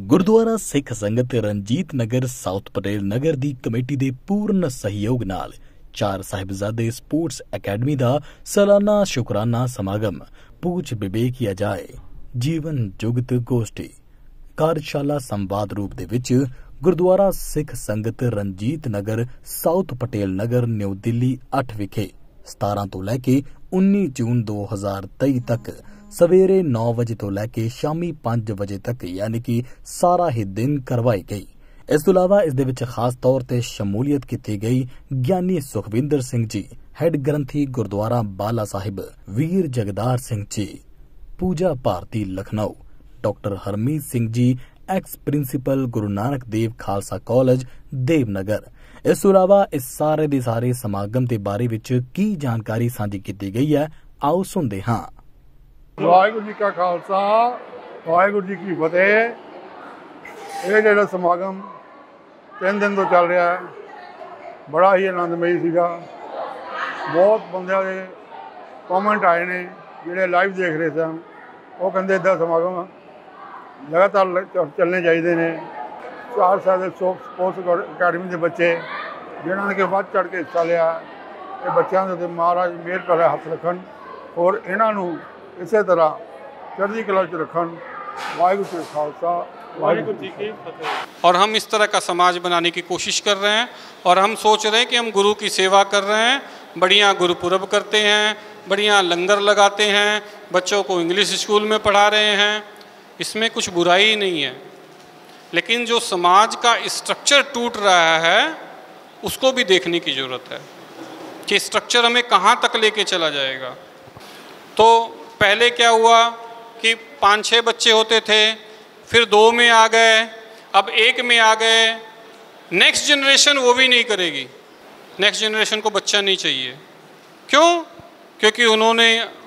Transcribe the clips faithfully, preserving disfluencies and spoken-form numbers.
Gurdwara Sikh Sangat Ranjit Nagar south Patel Nagar ਦੀ committee ਦੇ ਪੂਰਨ ਸਹਿਯੋਗ ਨਾਲ ਚਾਰ ਸਾਹਿਬਜ਼ਾਦੇ ਸਪੋਰਟਸ ਅਕੈਡਮੀ ਦਾ ਸਾਲਾਨਾ ਸ਼ੁਕਰਾਨਾ ਸਮਾਗਮ पूछ विवेक किया जाए जीवन जुगत गोष्ठी कार्यशाला संवाद रूप दे विच गुरुद्वारा सिख संगत रंजीत नगर साउथ पटेल नगर न्यू दिल्ली अठ विखे सतारह तो लैके उन्नीस जून दो हजार तेई तक सवेरे नौ बजे तो लैके शामी पांच बजे तक यानी कि सारा ही दिन करवाई गई। इस तो इलावा इस दे विच खास तौर ते शमूलियत की गई Giani Sukhwinder Singh ji, head granthi Gurdwara Bala Sahib Veer Jagdar Singh ji, Puja Bharti Lucknow, doctor Harmeet Singh ji ex principal Guru Nanak Dev Khalsa college Devnagar. इस तो इलावा इस सारे दे सारे समागम के बारे विच की जानकारी साझी की गई है, आओ सुनते हाँ। वाहिगुरू जी का खालसा वाहिगुरू जी की फतेह। ये जो समागम तीन दिन तो चल रहा है, बड़ा ही आनंदमई सीगा। बहुत बंदे के कॉमेंट आए ने जोड़े लाइव देख रहे सन, वो कहते इदा समागम लगातार चलने चाहिए ने। चार साल स्पोर्ट्स अकैडमी के बच्चे जिन्होंने के बढ़ चढ़ के हिस्सा लिया, ये बच्चों के महाराज मेहर कर हथ रखन और इन्हों इस तरह चढ़ती कला च रखन। वाहिगुरू जी का खालसा वाहिगुरू जी की फतेह। और हम इस तरह का समाज बनाने की कोशिश कर रहे हैं और हम सोच रहे हैं कि हम गुरु की सेवा कर रहे हैं, बढ़िया गुरुपुरब करते हैं, बढ़िया लंगर लगाते हैं, बच्चों को इंग्लिश स्कूल में पढ़ा रहे हैं, इसमें कुछ बुराई नहीं है। लेकिन जो समाज का स्ट्रक्चर टूट रहा है उसको भी देखने की ज़रूरत है कि स्ट्रक्चर हमें कहाँ तक लेके चला जाएगा। तो पहले क्या हुआ कि पाँच छः बच्चे होते थे, फिर दो में आ गए, अब एक में आ गए। नेक्स्ट जनरेशन वो भी नहीं करेगी, नेक्स्ट जनरेशन को बच्चा नहीं चाहिए। क्यों? क्योंकि उन्होंने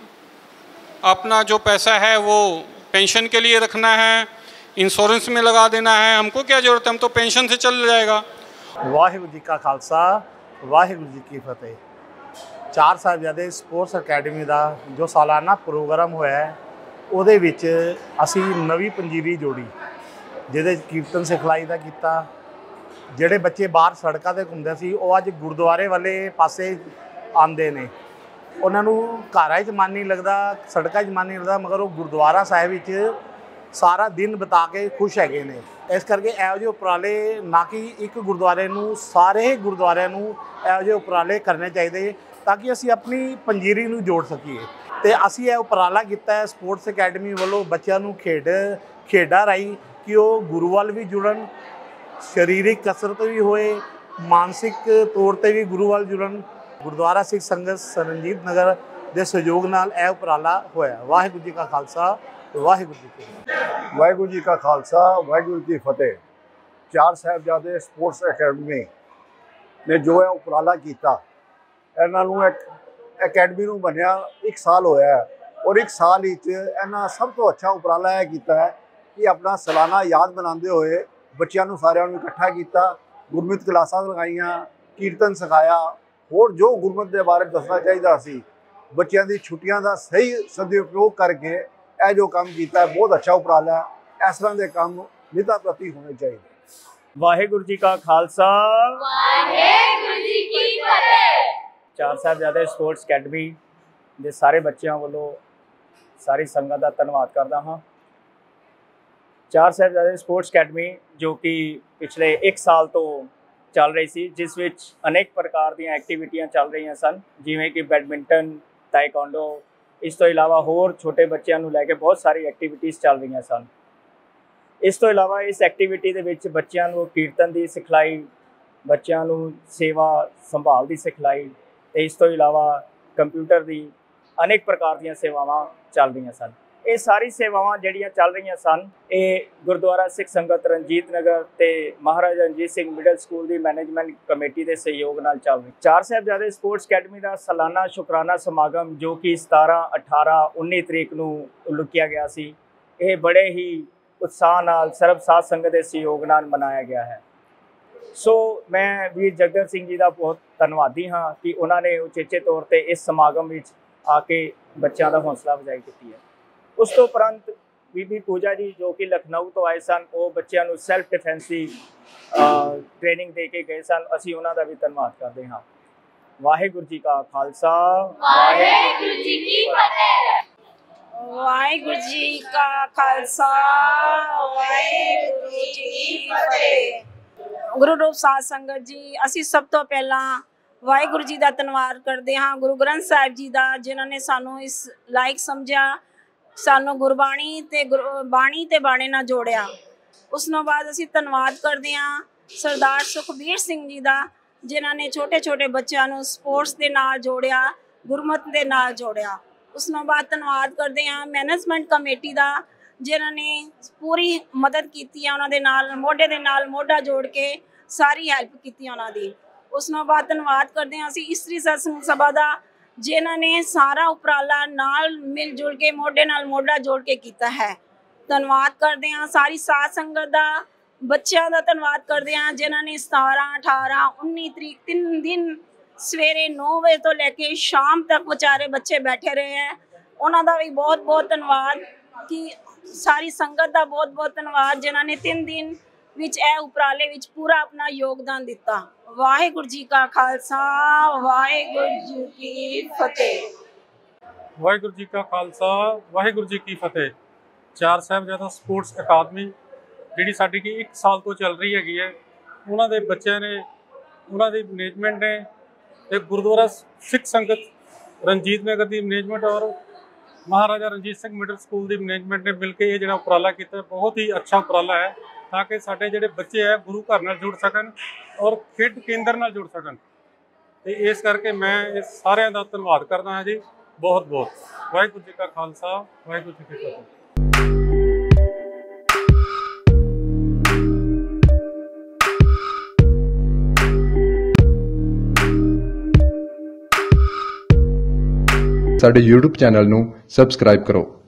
अपना जो पैसा है वो पेंशन के लिए रखना है, इंश्योरेंस में लगा देना है। हमको क्या ज़रूरत है, हम तो पेंशन से चल जाएगा। वाहिगुरू जी का खालसा वाहिगुरू जी की फतेह। चार साहिबजादे स्पोर्ट्स अकैडमी का जो सालाना प्रोग्राम होया है ਉਹਦੇ ਵਿੱਚ ਅਸੀਂ ਨਵੀਂ ਪੰਜੀਰੀ ਜੋੜੀ, ਜਿਹਦੇ ਕੀਰਤਨ ਸਿਖਲਾਈ ਦਾ ਕੀਤਾ। ਜਿਹੜੇ ਬੱਚੇ ਬਾਹਰ ਸੜਕਾਂ 'ਤੇ ਘੁੰਮਦੇ ਸੀ ਉਹ ਅੱਜ ਗੁਰਦੁਆਰੇ ਵਾਲੇ ਪਾਸੇ ਆਉਂਦੇ ਨੇ। ਉਹਨਾਂ ਨੂੰ ਘਰਾਂ 'ਚ ਮਨ ਨਹੀਂ ਲੱਗਦਾ, ਸੜਕਾਂ 'ਚ ਮਨ ਨਹੀਂ ਲੱਗਦਾ, ਮਗਰ ਉਹ ਗੁਰਦੁਆਰਾ ਸਾਹਿਬ ਵਿੱਚ ਸਾਰਾ ਦਿਨ ਬਿਤਾ ਕੇ ਖੁਸ਼ ਹੈਗੇ ਨੇ। ਇਸ ਕਰਕੇ ਇਹੋ ਜਿਹੇ ਉਪਰਾਲੇ ਨਾ ਕਿ ਇੱਕ ਗੁਰਦੁਆਰੇ ਨੂੰ, ਸਾਰੇ ਗੁਰਦੁਆਰਿਆਂ ਨੂੰ ਇਹੋ ਜਿਹੇ ਉਪਰਾਲੇ ਕਰਨੇ ਚਾਹੀਦੇ ਤਾਂ ਕਿ ਅਸੀਂ ਆਪਣੀ ਪੰਜੀਰੀ ਨੂੰ ਜੋੜ ਸਕੀਏ। तो असी यह उपराला किया है स्पोर्ट्स अकैडमी वालों बच्चों को खेड खेडा राही कि वो गुरु वाल भी जुड़न, शरीरिक कसरत भी होए, मानसिक तौर पर भी गुरु वाल जुड़न। गुरुद्वारा सिख संगत रंजीत नगर के सहयोग नाल यह उपराला होया। वाहिगुरू जी का खालसा वाहिगुरू जी की फतेह। वाहिगुरू जी का खालसा वाहिगुरू जी की फतेह। चार साहिबजादे स्पोर्ट्स अकैडमी ने जो है उपराला किया, इन्हों एक अकैडमी ਨੂੰ बनया एक साल होया है और एक साल इन्होंने सब तो अच्छा उपराला यह किया है कि अपना सालाना याद मनाते हुए बच्चों को सारिਆਂ ਨੂੰ इकट्ठा किया, गुरमत क्लासां लगाइयां, कीर्तन सिखाया और जो गुरमत के बारे दसना चाहिए सी। बच्चों की छुट्टियां का सही सदुपयोग करके यह जो काम किया बहुत अच्छा उपराला है। इस तरह के काम निता प्रति होने चाहिए। वाहिगुरू जी का खालसा वाहिगुरू जी की फतेह। चार साहिबजादे स्पोर्ट्स अकैडमी के सारे बच्चों वालों सारी संगत का धन्यवाद करता हाँ। चार साहिबजादे स्पोर्ट्स अकैडमी जो कि पिछले एक साल तो चल रही सी, जिस विच अनेक प्रकार दी एक्टिविटियां चल रही सन, जिमें कि बैडमिंटन, ताइक्वांडो, इस तो इलावा होर छोटे बच्चों को लैके बहुत सारी एक्टिविटीज़ चल रही सन। इस तो इलावा इस एक्टिविटी के विच बच्चों को कीर्तन की सिखलाई, बच्चों को सेवा संभाल की सिखलाई, इस तो इलावा कंप्यूटर की अनेक प्रकार दी सेवावां चल रही सन। ये सारी सेवावां जिहड़ियां चल रही सन ये गुरुद्वारा सिख संगत रंजीत नगर ते महाराजा रणजीत सिंह मिडल स्कूल की मैनेजमेंट कमेटी के सहयोग नाल चल रही। चार साहिबजादे स्पोर्ट्स अकैडमी का सालाना शुकराना समागम जो कि सतारह अठारह उन्नीस तरीक नूं उलीकिया गया सी, ये बड़े ही उत्साह नाल सर्ब साध संगत के सहयोग नाल मनाया गया है। सो so, मैं वीर जगदर सिंह जी का बहुत धन्यवादी हाँ कि उन्होंने उचेचे तौर पर इस समागम में आके बच्चों का हौसला अफजाई की है। उस तो उपरंत ਬੀਬੀ ਪੂਜਾ ਜੀ ਜੋ ਕਿ ਲਖਨਊ ਤੋਂ ਆਏ ਸਨ, ਉਹ ਬੱਚਿਆਂ ਨੂੰ ਸੈਲਫ ਡਿਫੈਂਸ ਦੀ ਟ੍ਰੇਨਿੰਗ ਦੇ ਕੇ ਗਏ ਸਨ। ਅਸੀਂ ਉਹਨਾਂ ਦਾ ਵੀ ਧੰਨਵਾਦ ਕਰਦੇ ਹਾਂ। ਵਾਹਿਗੁਰੂ ਜੀ ਕਾ ਖਾਲਸਾ, ਵਾਹਿਗੁਰੂ ਜੀ ਕੀ ਫਤਿਹ। ਵਾਹਿਗੁਰੂ ਜੀ ਕਾ ਖਾਲਸਾ, ਵਾਹਿਗੁਰੂ ਜੀ ਕੀ ਫਤਿਹ। ਗੁਰੂ ਰੂਪ ਸਾਧ ਸੰਗਤ ਜੀ, ਅਸੀਂ ਸਭ ਤੋਂ ਪਹਿਲਾਂ ਵਾਹਿਗੁਰੂ ਜੀ ਦਾ ਧੰਨਵਾਦ ਕਰਦੇ ਹਾਂ, ਗੁਰੂ ਗ੍ਰੰਥ ਸਾਹਿਬ ਜੀ ਦਾ, ਜਿਨ੍ਹਾਂ ਨੇ ਸਾਨੂੰ ਇਸ ਲਾਇਕ ਸਮਝਿਆ, ਸਾਨੂੰ ਗੁਰਬਾਣੀ ਤੇ ਬਾਣੀ ਤੇ ਬਾਣੇ ਨਾਲ ਜੋੜਿਆ। ਉਸ ਤੋਂ ਬਾਅਦ ਅਸੀਂ ਧੰਨਵਾਦ ਕਰਦੇ ਹਾਂ ਸਰਦਾਰ ਸੁਖਬੀਰ ਸਿੰਘ ਜੀ ਦਾ, ਜਿਨ੍ਹਾਂ ਨੇ ਛੋਟੇ ਛੋਟੇ ਬੱਚਿਆਂ ਨੂੰ ਸਪੋਰਟਸ ਦੇ ਨਾਲ ਜੋੜਿਆ, ਗੁਰਮਤਿ ਦੇ ਨਾਲ ਜੋੜਿਆ। ਉਸ ਤੋਂ ਬਾਅਦ ਧੰਨਵਾਦ ਕਰਦੇ ਹਾਂ ਮੈਨੇਜਮੈਂਟ ਕਮੇਟੀ ਦਾ, ਜਿਨ੍ਹਾਂ ਨੇ ਪੂਰੀ ਮਦਦ ਕੀਤੀ ਹੈ, ਉਹਨਾਂ ਦੇ ਨਾਲ ਮੋਢੇ ਦੇ ਨਾਲ ਮੋਢਾ ਜੋੜ ਕੇ ਸਾਰੀ ਹੈਲਪ ਕੀਤੀ ਉਹਨਾਂ ਦੀ। ਉਸ ਤੋਂ ਬਾਅਦ ਧੰਨਵਾਦ ਕਰਦੇ ਹਾਂ ਅਸੀਂ ਇਸਤਰੀ ਸਤਸੰਗ ਸਭਾ ਦਾ, ਜਿਨ੍ਹਾਂ ਨੇ ਸਾਰਾ ਉਪਰਾਲਾ ਨਾਲ ਮਿਲ ਜੁਲ ਕੇ ਮੋਢੇ ਨਾਲ ਮੋਢਾ ਜੋੜ ਕੇ ਕੀਤਾ ਹੈ। ਧੰਨਵਾਦ ਕਰਦੇ ਹਾਂ ਸਾਰੀ ਸਾਧ ਸੰਗਤ ਦਾ, ਬੱਚਿਆਂ ਦਾ ਧੰਨਵਾਦ ਕਰਦੇ ਹਾਂ, ਜਿਨ੍ਹਾਂ ਨੇ ਸਤਾਰਾਂ ਅਠਾਰਾਂ ਉੱਨੀ ਤਰੀਕ ਤਿੰਨ ਦਿਨ ਸਵੇਰੇ ਨੌ ਵਜੇ ਤੋਂ ਲੈ ਕੇ ਸ਼ਾਮ ਤੱਕ ਵਿਚਾਰੇ ਬੱਚੇ ਬੈਠੇ ਰਹੇ ਹੈ। ਉਹਨਾਂ ਦਾ ਵੀ ਬਹੁਤ ਬਹੁਤ ਧੰਨਵਾਦ, ਕਿ ਸਾਰੀ ਸੰਗਤ ਦਾ ਬਹੁਤ ਬਹੁਤ ਧੰਨਵਾਦ, ਜਿਨ੍ਹਾਂ ਨੇ ਤਿੰਨ ਦਿਨ ਵਿੱਚ ਇਹ ਉਪਰਾਲੇ ਵਿੱਚ ਪੂਰਾ ਆਪਣਾ ਯੋਗਦਾਨ ਦਿੱਤਾ। ਵਾਹਿਗੁਰੂ ਜੀ ਕਾ ਖਾਲਸਾ, ਵਾਹਿਗੁਰੂ ਜੀ ਕੀ ਫਤਿਹ। ਵਾਹਿਗੁਰੂ ਜੀ ਕਾ ਖਾਲਸਾ, ਵਾਹਿਗੁਰੂ ਜੀ ਕੀ ਫਤਿਹ। ਚਾਰ ਸਾਹਿਬਜ਼ਾਦਾ ਸਪੋਰਟਸ ਅਕਾਦਮੀ ਜਿਹੜੀ ਸਾਡੀ ਕਿ ਇੱਕ ਸਾਲ ਤੋਂ ਚੱਲ ਰਹੀ ਹੈਗੀ ਹੈ, ਉਹਨਾਂ ਦੇ ਬੱਚਿਆਂ ਨੇ, ਉਹਨਾਂ ਦੀ ਮੈਨੇਜਮੈਂਟ ਨੇ ਤੇ ਗੁਰਦੁਆਰਾ ਸਿੱਖ ਸੰਗਤ ਰਣਜੀਤ ਨਗਰ ਦੀ ਮੈਨੇਜਮੈਂਟ ਔਰ ਮਹਾਰਾਜਾ ਰਣਜੀਤ ਸਿੰਘ ਮਿਡਲ ਸਕੂਲ ਦੀ ਮੈਨੇਜਮੈਂਟ ਨੇ ਮਿਲ ਕੇ ਇਹ ਜਿਹੜਾ ਉਪਰਾਲਾ ਕੀਤਾ, ਬਹੁਤ ਹੀ ਅੱਛਾ ਉਪਰਾਲਾ ਹੈ, ਤਾਂ ਕਿ ਸਾਡੇ ਜਿਹੜੇ ਬੱਚੇ ਹੈ ਗੁਰੂ ਘਰ ਨਾਲ ਜੁੜ ਸਕਣ ਔਰ ਖੇਡ ਕੇਂਦਰ ਨਾਲ ਜੁੜ ਸਕਣ। ਤੇ ਇਸ ਕਰਕੇ ਮੈਂ ਇਸ ਸਾਰਿਆਂ ਦਾ ਧੰਨਵਾਦ ਕਰਦਾ ਹਾਂ ਜੀ, ਬਹੁਤ ਬਹੁਤ। ਵਾਹਿਗੁਰੂ ਜੀ ਕਾ ਖਾਲਸਾ, ਵਾਹਿਗੁਰੂ ਜੀ ਕੀ ਫਤਿਹ। ਸਾਡੇ YouTube ਚੈਨਲ ਨੂੰ ਸਬਸਕ੍ਰਾਈਬ ਕਰੋ।